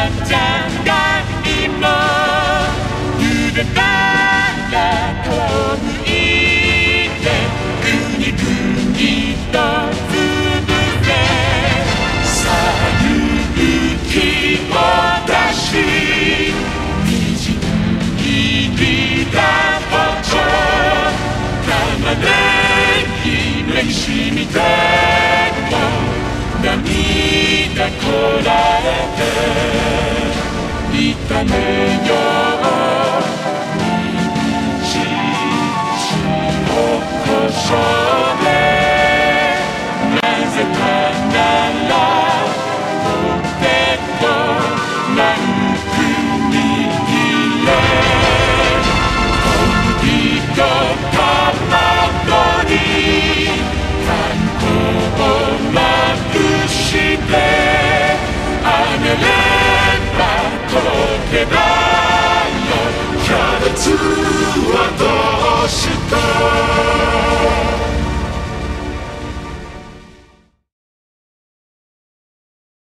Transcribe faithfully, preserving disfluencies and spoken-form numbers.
ちゃんが今揺れたら皮をむいてぐにぐにと潰せさあ勇気を出しみじん切りだ包丁玉ねぎ目にしみても涙こらえて炒めようにんじん塩コショウ